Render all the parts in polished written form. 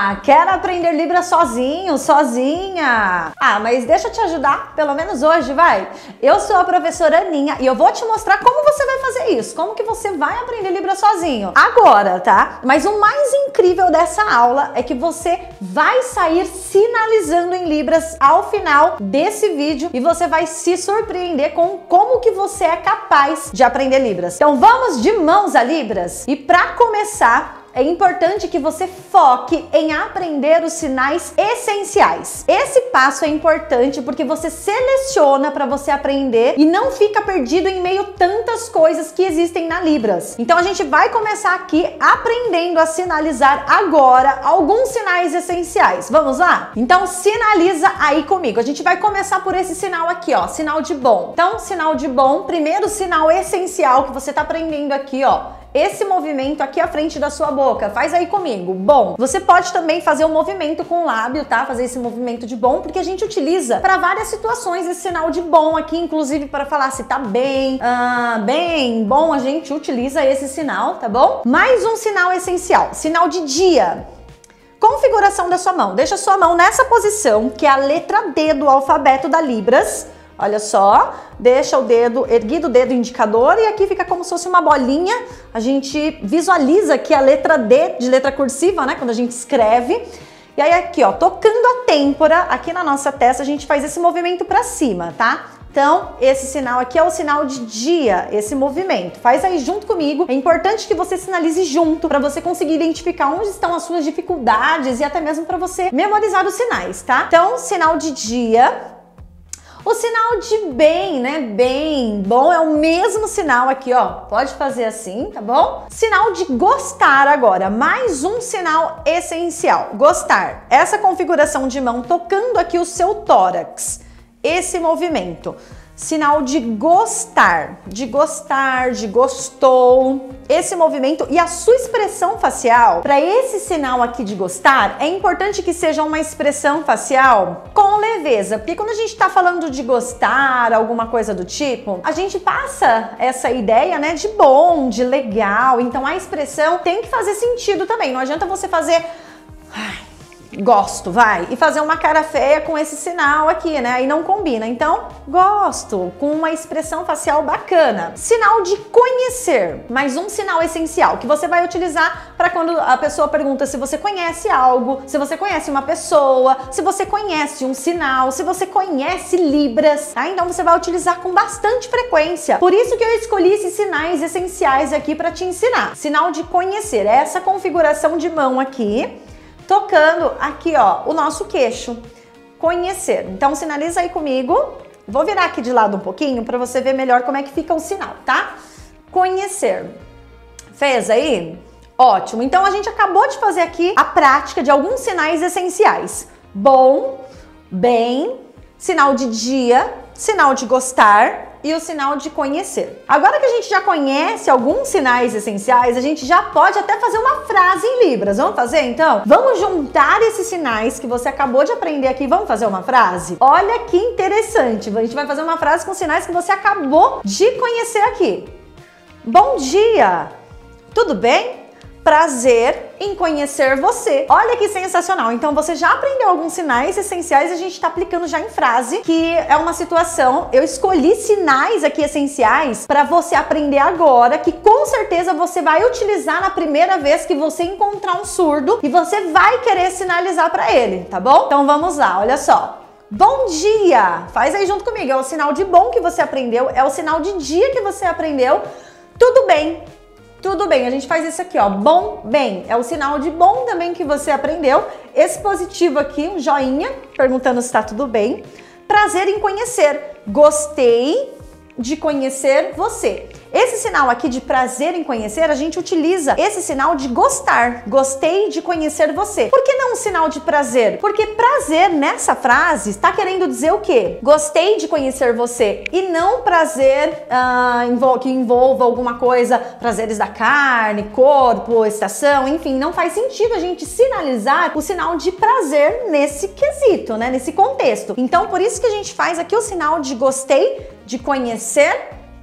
Quer aprender Libras sozinho, sozinha? Mas deixa eu te ajudar, pelo menos hoje, vai. Eu sou a professora Aninha e eu vou te mostrar como você vai fazer isso, como que você vai aprender Libras sozinho. Agora, tá? Mas o mais incrível dessa aula é que você vai sair sinalizando em Libras ao final desse vídeo e você vai se surpreender com como que você é capaz de aprender Libras. Então vamos de mãos a Libras? E para começar, é importante que você foque em aprender os sinais essenciais. Esse passo é importante porque você seleciona para você aprender e não fica perdido em meio a tantas coisas que existem na Libras. Então a gente vai começar aqui aprendendo a sinalizar agora alguns sinais essenciais. Vamos lá? Então sinaliza aí comigo. A gente vai começar por esse sinal aqui, ó, sinal de bom. Então, sinal de bom, primeiro sinal essencial que você tá aprendendo aqui, ó. Esse movimento aqui à frente da sua boca, faz aí comigo, bom. Você pode também fazer um movimento com o lábio, tá? Fazer esse movimento de bom, porque a gente utiliza para várias situações esse sinal de bom aqui, inclusive para falar se tá bem, bem, bom, a gente utiliza esse sinal, tá bom? Mais um sinal essencial, sinal de dia. Configuração da sua mão, deixa a sua mão nessa posição, que é a letra D do alfabeto da Libras. Olha só, deixa o dedo, erguido o dedo indicador e aqui fica como se fosse uma bolinha. A gente visualiza aqui a letra D de letra cursiva, né? Quando a gente escreve. E aí aqui, ó, tocando a têmpora, aqui na nossa testa, a gente faz esse movimento pra cima, tá? Então, esse sinal aqui é o sinal de dia, esse movimento. Faz aí junto comigo. É importante que você sinalize junto para você conseguir identificar onde estão as suas dificuldades e até mesmo para você memorizar os sinais, tá? Então, sinal de dia. O sinal de bem, né? Bem, bom, é o mesmo sinal aqui, ó. Pode fazer assim, tá bom? Sinal de gostar agora, mais um sinal essencial. Gostar. Essa configuração de mão tocando aqui o seu tórax. Esse movimento. Sinal de gostar, de gostou. Esse movimento e a sua expressão facial, para esse sinal aqui de gostar, é importante que seja uma expressão facial com leveza, porque quando a gente tá falando de gostar, alguma coisa do tipo, a gente passa essa ideia, né, de bom, de legal, então a expressão tem que fazer sentido também, não adianta você fazer... gosto, vai, e fazer uma cara feia com esse sinal aqui, né? Aí não combina. Então, gosto, com uma expressão facial bacana. Sinal de conhecer, mais um sinal essencial que você vai utilizar para quando a pessoa pergunta se você conhece algo, se você conhece uma pessoa, se você conhece um sinal, se você conhece Libras, tá? Então você vai utilizar com bastante frequência. Por isso que eu escolhi esses sinais essenciais aqui para te ensinar. Sinal de conhecer, essa configuração de mão aqui, tocando aqui, ó, o nosso queixo. Conhecer. Então, sinaliza aí comigo. Vou virar aqui de lado um pouquinho para você ver melhor como é que fica o sinal, tá? Conhecer. Fez aí? Ótimo. Então, a gente acabou de fazer aqui a prática de alguns sinais essenciais. Bom, bem, sinal de dia, sinal de gostar e o sinal de conhecer. Agora que a gente já conhece alguns sinais essenciais, a gente já pode até fazer uma frase em Libras. Vamos fazer então? Vamos juntar esses sinais que você acabou de aprender aqui. Vamos fazer uma frase? Olha que interessante. A gente vai fazer uma frase com sinais que você acabou de conhecer aqui. Bom dia! Tudo bem? Prazer em conhecer você. Olha que sensacional. Então você já aprendeu alguns sinais essenciais e a gente está aplicando já em frase, que é uma situação. Eu escolhi sinais aqui essenciais para você aprender agora, que com certeza você vai utilizar na primeira vez que você encontrar um surdo e você vai querer sinalizar para ele, tá bom? Então vamos lá, olha só. Bom dia! Faz aí junto comigo. É o sinal de bom que você aprendeu, é o sinal de dia que você aprendeu. Tudo bem. Tudo bem, a gente faz isso aqui, ó, bom, bem, é o sinal de bom também que você aprendeu. Esse positivo aqui, um joinha, perguntando se tá tudo bem. Prazer em conhecer, gostei de conhecer você. Esse sinal aqui de prazer em conhecer, a gente utiliza esse sinal de gostar. Gostei de conhecer você. Por que não um sinal de prazer? Porque prazer nessa frase está querendo dizer o quê? Gostei de conhecer você. E não prazer que envolva alguma coisa, prazeres da carne, corpo, estação, enfim, não faz sentido a gente sinalizar o sinal de prazer nesse quesito, né? Nesse contexto. Então, por isso que a gente faz aqui o sinal de gostei de conhecer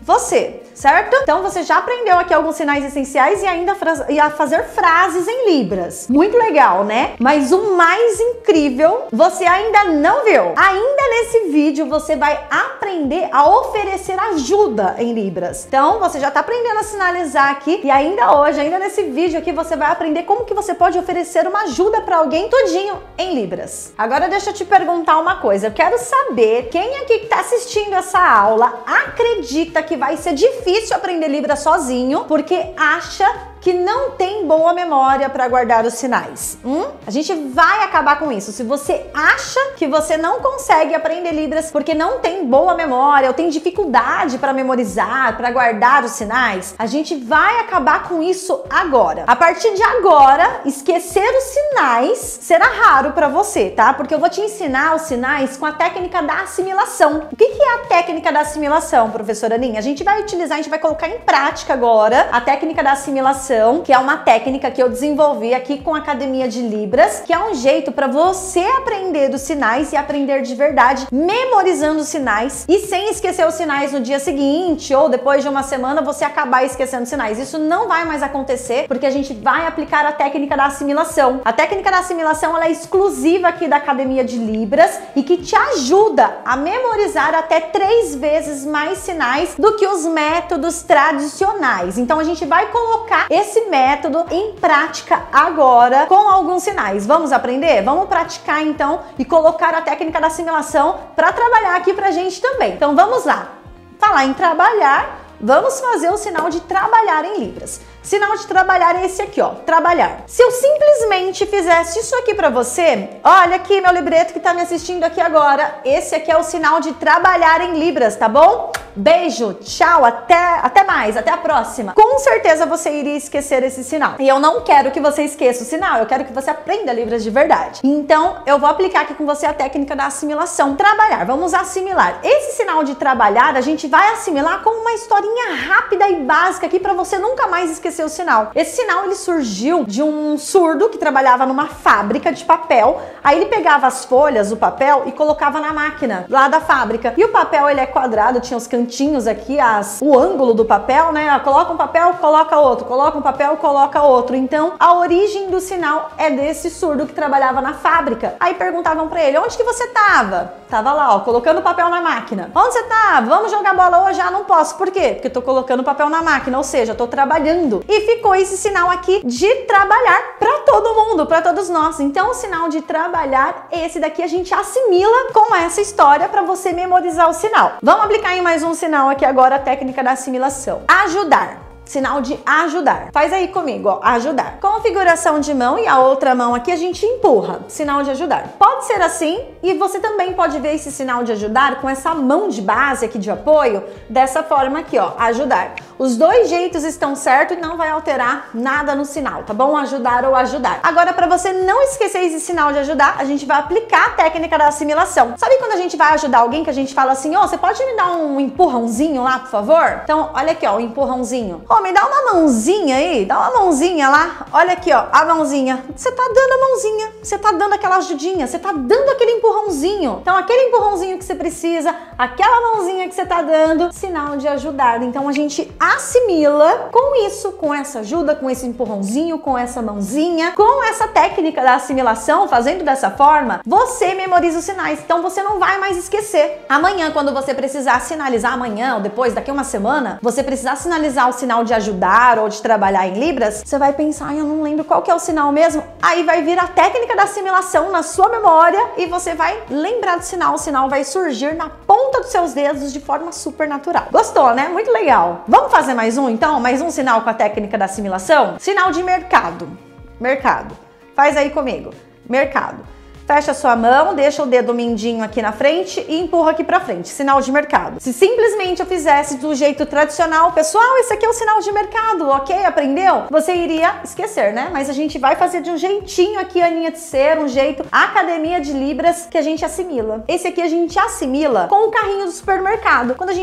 você, certo? Então você já aprendeu aqui alguns sinais essenciais e ainda a fazer frases em Libras. Muito legal, né? Mas o mais incrível, você ainda não viu. Ainda nesse vídeo você vai aprender a oferecer ajuda em Libras. Então você já tá aprendendo a sinalizar aqui e ainda hoje, ainda nesse vídeo aqui, você vai aprender como que você pode oferecer uma ajuda para alguém tudinho em Libras. Agora deixa eu te perguntar uma coisa. Eu quero saber quem aqui que tá assistindo essa aula acredita que vai ser difícil aprender Libras sozinho porque acha que não tem boa memória para guardar os sinais. A gente vai acabar com isso. Se você acha que você não consegue aprender Libras porque não tem boa memória ou tem dificuldade para memorizar, para guardar os sinais, a gente vai acabar com isso agora. A partir de agora, esquecer os sinais será raro para você, tá? Porque eu vou te ensinar os sinais com a técnica da assimilação. O que é a técnica da assimilação, professora Aninha? A gente vai utilizar, a gente vai colocar em prática agora a técnica da assimilação, que é uma técnica que eu desenvolvi aqui com a Academia de Libras, que é um jeito para você aprender os sinais e aprender de verdade, memorizando os sinais e sem esquecer os sinais no dia seguinte ou depois de uma semana você acabar esquecendo os sinais. Isso não vai mais acontecer porque a gente vai aplicar a técnica da assimilação. A técnica da assimilação ela é exclusiva aqui da Academia de Libras e que te ajuda a memorizar até 3 vezes mais sinais do que os métodos tradicionais. Então a gente vai colocar esse método em prática agora com alguns sinais. Vamos aprender? Vamos praticar então e colocar a técnica da assimilação para trabalhar aqui pra gente também. Então vamos lá. Falar em trabalhar, vamos fazer o sinal de trabalhar em Libras. Sinal de trabalhar é esse aqui, ó, trabalhar. Se eu simplesmente fizesse isso aqui pra você, olha aqui meu libreto que tá me assistindo aqui agora, esse aqui é o sinal de trabalhar em Libras, tá bom? Beijo, tchau, até mais, até a próxima. Com certeza você iria esquecer esse sinal. E eu não quero que você esqueça o sinal, eu quero que você aprenda Libras de verdade. Então, eu vou aplicar aqui com você a técnica da assimilação. Trabalhar, vamos assimilar. Esse sinal de trabalhar, a gente vai assimilar com uma historinha rápida e básica aqui pra você nunca mais esquecer o sinal. Esse sinal ele surgiu de um surdo que trabalhava numa fábrica de papel. Aí ele pegava as folhas, o papel e colocava na máquina lá da fábrica. E o papel ele é quadrado, tinha os cantinhos aqui, o ângulo do papel, né? Coloca um papel, coloca outro, coloca um papel, coloca outro. Então a origem do sinal é desse surdo que trabalhava na fábrica. Aí perguntavam pra ele, onde que você tava? Tava lá, ó, colocando o papel na máquina. Onde você tava? Vamos jogar bola hoje? Ah, não posso. Por quê? Porque eu tô colocando o papel na máquina, ou seja, eu tô trabalhando. E ficou esse sinal aqui de trabalhar para todo mundo, para todos nós. Então o sinal de trabalhar, esse daqui a gente assimila com essa história para você memorizar o sinal. Vamos aplicar em mais um sinal aqui agora a técnica da assimilação. Ajudar. Sinal de ajudar. Faz aí comigo, ó, ajudar. Configuração de mão e a outra mão aqui a gente empurra. Sinal de ajudar. Pode ser assim e você também pode ver esse sinal de ajudar com essa mão de base aqui de apoio, dessa forma aqui, ó, ajudar. Os dois jeitos estão certos e não vai alterar nada no sinal, tá bom? Ajudar ou ajudar. Agora, para você não esquecer esse sinal de ajudar, a gente vai aplicar a técnica da assimilação. Sabe quando a gente vai ajudar alguém que a gente fala assim, ó, você pode me dar um empurrãozinho lá, por favor? Então, olha aqui, ó, o empurrãozinho. Ó, me dá uma mãozinha aí, dá uma mãozinha lá. Olha aqui, ó, a mãozinha. Você tá dando a mãozinha, você tá dando aquela ajudinha, você tá dando aquele empurrãozinho. Então, aquele empurrãozinho que você precisa, aquela mãozinha que você tá dando, sinal de ajudar. Então, a gente assimila com isso, com essa ajuda, com esse empurrãozinho, com essa mãozinha, com essa técnica da assimilação, fazendo dessa forma, você memoriza os sinais. Então, você não vai mais esquecer. Amanhã, quando você precisar sinalizar, amanhã ou depois, daqui a uma semana, você precisar sinalizar o sinal de ajudar ou de trabalhar em Libras, você vai pensar, ai, eu não lembro qual que é o sinal mesmo. Aí vai vir a técnica da assimilação na sua memória e você vai lembrar do sinal. O sinal vai surgir na ponta dos seus dedos de forma super natural. Gostou, né? Muito legal. Vamos fazer mais um, então? Mais um sinal com a técnica da assimilação? Sinal de mercado. Mercado. Faz aí comigo. Mercado. Fecha sua mão, deixa o dedo mindinho aqui na frente e empurra aqui pra frente, sinal de mercado. Se simplesmente eu fizesse do jeito tradicional, pessoal, esse aqui é o sinal de mercado, ok? Aprendeu? Você iria esquecer, né? Mas a gente vai fazer de um jeitinho aqui, Aninha de Ser, um jeito Academia de Libras que a gente assimila. Esse aqui a gente assimila com o carrinho do supermercado. Quando a gente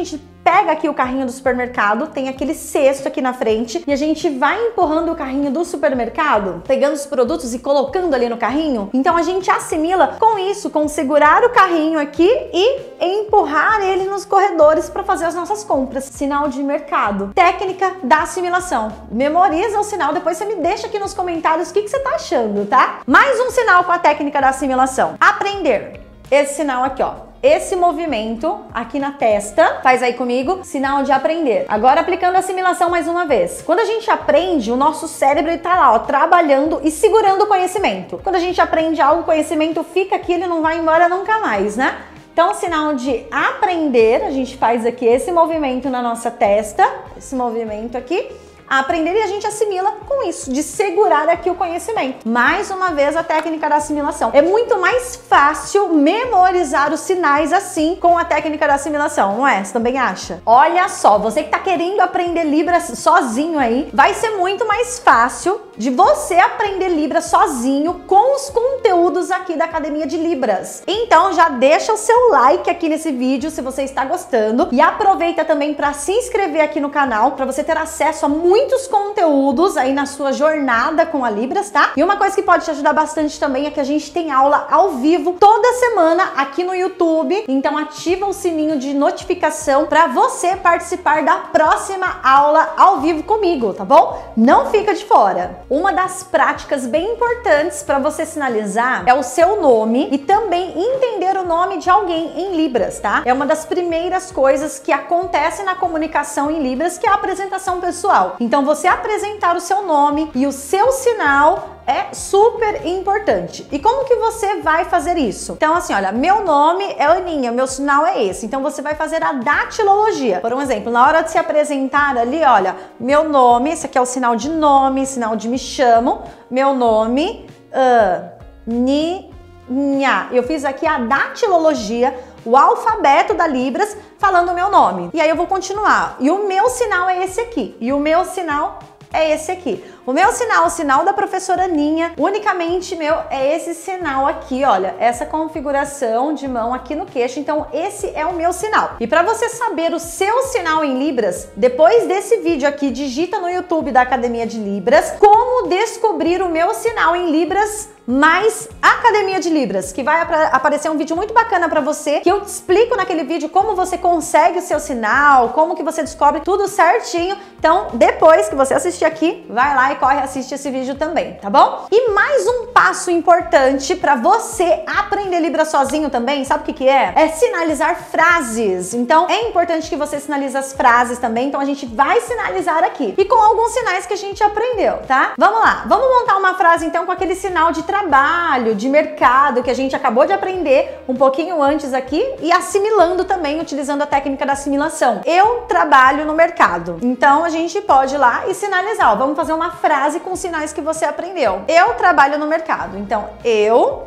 pega aqui o carrinho do supermercado, tem aquele cesto aqui na frente e a gente vai empurrando o carrinho do supermercado, pegando os produtos e colocando ali no carrinho. Então a gente assimila com isso, com segurar o carrinho aqui e empurrar ele nos corredores para fazer as nossas compras. Sinal de mercado. Técnica da assimilação. Memoriza o sinal, depois você me deixa aqui nos comentários o que você tá achando, tá? Mais um sinal com a técnica da assimilação. Aprender. Esse sinal aqui, ó. Esse movimento aqui na testa, faz aí comigo, sinal de aprender. Agora aplicando a assimilação mais uma vez. Quando a gente aprende, o nosso cérebro tá lá, ó, trabalhando e segurando o conhecimento. Quando a gente aprende algo, o conhecimento fica aqui, ele não vai embora nunca mais, né? Então, sinal de aprender, a gente faz aqui esse movimento na nossa testa, esse movimento aqui. Aprender e a gente assimila com isso, de segurar aqui o conhecimento. Mais uma vez a técnica da assimilação. É muito mais fácil memorizar os sinais assim com a técnica da assimilação, não é? Você também acha? Olha só, você que tá querendo aprender Libras sozinho aí, vai ser muito mais fácil de você aprender Libras sozinho com os conteúdos aqui da Academia de Libras. Então já deixa o seu like aqui nesse vídeo se você está gostando e aproveita também para se inscrever aqui no canal para você ter acesso a muitos conteúdos aí na sua jornada com a Libras, tá? E uma coisa que pode te ajudar bastante também é que a gente tem aula ao vivo toda semana aqui no YouTube, então ativa o sininho de notificação para você participar da próxima aula ao vivo comigo, tá bom? Não fica de fora. Uma das práticas bem importantes para você sinalizar é o seu nome e também entender o nome de alguém em Libras, tá? É uma das primeiras coisas que acontece na comunicação em Libras, que é a apresentação pessoal. Então, você apresentar o seu nome e o seu sinal é super importante. E como que você vai fazer isso? Então, assim, olha, meu nome é Aninha, meu sinal é esse. Então, você vai fazer a datilologia. Por um exemplo, na hora de se apresentar ali, olha, meu nome, esse aqui é o sinal de nome, sinal de me chamo, meu nome, Aninha. Eu fiz aqui a datilologia, o alfabeto da Libras, falando o meu nome. E aí eu vou continuar. E o meu sinal é esse aqui. E o meu sinal é esse aqui. O meu sinal, o sinal da professora Aninha, unicamente meu, é esse sinal aqui, olha, essa configuração de mão aqui no queixo. Então, esse é o meu sinal. E para você saber o seu sinal em Libras, depois desse vídeo aqui, digita no YouTube da Academia de Libras, como descobrir o meu sinal em Libras mais Academia de Libras, que vai aparecer um vídeo muito bacana para você, que eu te explico naquele vídeo como você consegue o seu sinal, como que você descobre tudo certinho. Então, depois que você assistir aqui, vai lá e corre e assiste esse vídeo também, tá bom? E mais um passo importante para você aprender Libras sozinho também, sabe o que que é? É sinalizar frases. Então, é importante que você sinalize as frases também, então a gente vai sinalizar aqui. E com alguns sinais que a gente aprendeu, tá? Vamos lá, vamos montar uma frase então com aquele sinal de trabalho, de mercado, que a gente acabou de aprender um pouquinho antes aqui e assimilando também, utilizando a técnica da assimilação. Eu trabalho no mercado. Então, a gente pode ir lá e sinalizar, ó, vamos fazer uma frase com sinais que você aprendeu. Eu trabalho no mercado. Então, eu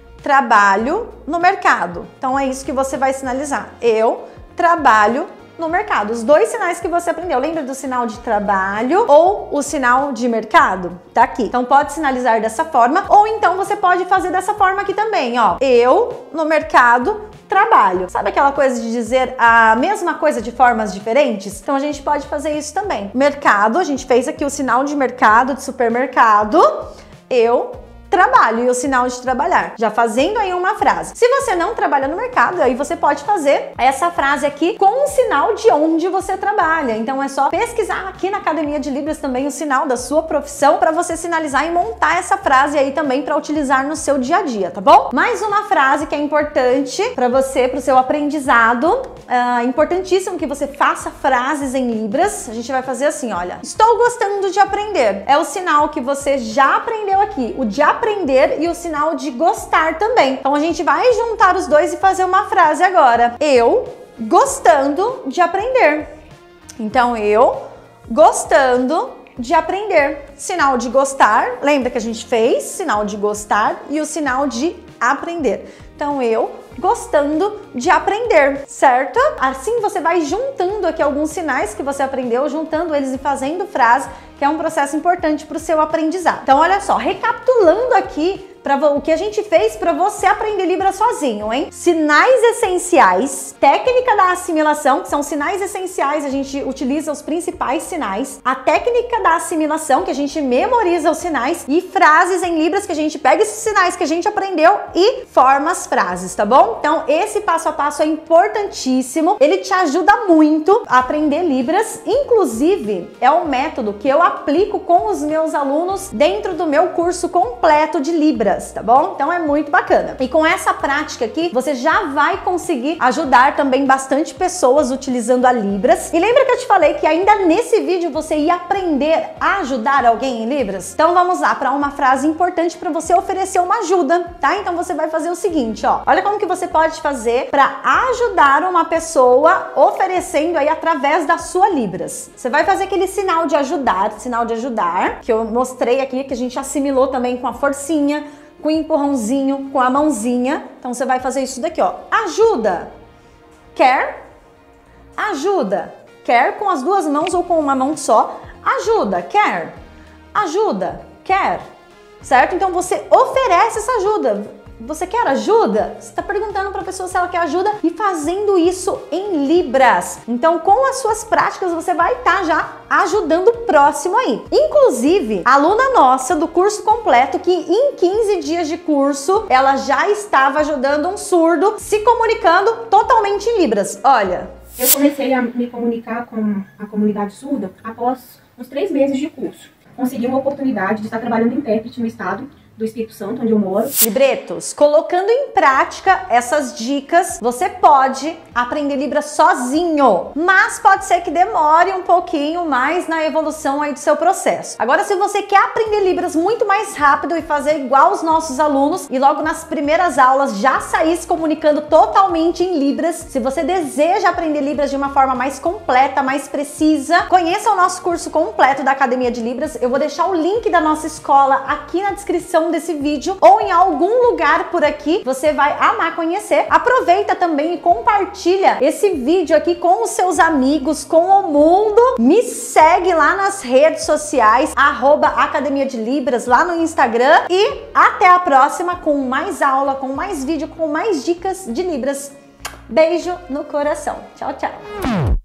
trabalho no mercado. Então, é isso que você vai sinalizar. Eu trabalho no mercado. Os dois sinais que você aprendeu. Lembra do sinal de trabalho ou o sinal de mercado? Tá aqui. Então pode sinalizar dessa forma ou então você pode fazer dessa forma aqui também, ó. Eu no mercado trabalho. Sabe aquela coisa de dizer a mesma coisa de formas diferentes? Então a gente pode fazer isso também. Mercado, a gente fez aqui o sinal de mercado, de supermercado. Eu trabalho e o sinal de trabalhar, já fazendo aí uma frase. Se você não trabalha no mercado, aí você pode fazer essa frase aqui com o sinal de onde você trabalha. Então é só pesquisar aqui na Academia de Libras também o sinal da sua profissão para você sinalizar e montar essa frase aí também para utilizar no seu dia a dia, tá bom? Mais uma frase que é importante para você, para o seu aprendizado. Importantíssimo que você faça frases em Libras. A gente vai fazer assim, olha, estou gostando de aprender. É o sinal que você já aprendeu aqui, o de aprender e o sinal de gostar também. Então a gente vai juntar os dois e fazer uma frase agora. Eu gostando de aprender. Então eu gostando de aprender. Sinal de gostar, lembra que a gente fez? Sinal de gostar e o sinal de aprender. Então eu gostando de aprender, certo? Assim você vai juntando aqui alguns sinais que você aprendeu, juntando eles e fazendo frase, que é um processo importante para o seu aprendizado. Então, olha só, recapitulando aqui o que a gente fez para você aprender Libras sozinho, hein? Sinais essenciais, técnica da assimilação, que são sinais essenciais, a gente utiliza os principais sinais, a técnica da assimilação, que a gente memoriza os sinais, e frases em Libras, que a gente pega esses sinais que a gente aprendeu e forma as frases, tá bom? Então, esse passo a passo é importantíssimo, ele te ajuda muito a aprender Libras, inclusive é um método que eu aplico com os meus alunos dentro do meu curso completo de Libras, tá bom? Então é muito bacana. E com essa prática aqui, você já vai conseguir ajudar também bastante pessoas utilizando a Libras. E lembra que eu te falei que ainda nesse vídeo você ia aprender a ajudar alguém em Libras? Então vamos lá para uma frase importante para você oferecer uma ajuda, tá? Então você vai fazer o seguinte, ó. Olha como que você pode fazer para ajudar uma pessoa oferecendo aí através da sua Libras. Você vai fazer aquele sinal de ajudar, que eu mostrei aqui, que a gente assimilou também com a forcinha, com o empurrãozinho, com a mãozinha. Então você vai fazer isso daqui, ó. Ajuda. Quer? Ajuda. Quer com as duas mãos ou com uma mão só. Ajuda. Quer? Ajuda. Quer? Certo? Então você oferece essa ajuda. Você quer ajuda? Você está perguntando para a pessoa se ela quer ajuda e fazendo isso em Libras. Então, com as suas práticas, você vai estar já ajudando o próximo aí. Inclusive, a aluna nossa do curso completo, que em 15 dias de curso, ela já estava ajudando um surdo, se comunicando totalmente em Libras. Olha. Eu comecei a me comunicar com a comunidade surda após uns 3 meses de curso. Consegui uma oportunidade de estar trabalhando de intérprete no estado do Espírito Santo, onde eu moro. Libretos, colocando em prática essas dicas, você pode aprender Libras sozinho, mas pode ser que demore um pouquinho mais na evolução aí do seu processo. Agora, se você quer aprender Libras muito mais rápido e fazer igual os nossos alunos e logo nas primeiras aulas já sair se comunicando totalmente em Libras, se você deseja aprender Libras de uma forma mais completa, mais precisa, conheça o nosso curso completo da Academia de Libras. Eu vou deixar o link da nossa escola aqui na descrição desse vídeo ou em algum lugar por aqui, você vai amar conhecer. Aproveita também e compartilha esse vídeo aqui com os seus amigos, com o mundo. Me segue lá nas redes sociais, @Academia de Libras, lá no Instagram, e até a próxima com mais aula, com mais vídeo, com mais dicas de Libras. Beijo no coração. Tchau, tchau.